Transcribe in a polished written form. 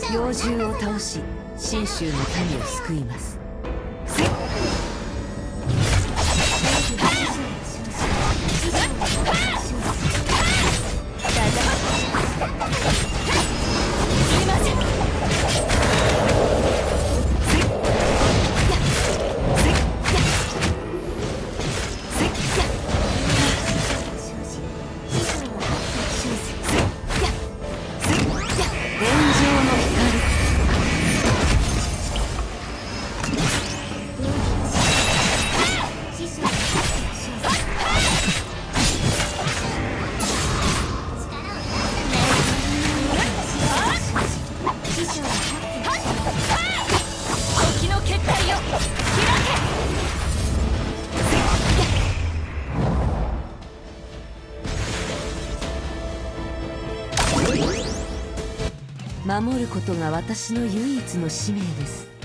妖獣を倒し信州の民を救います。守ることが私の唯一の使命です。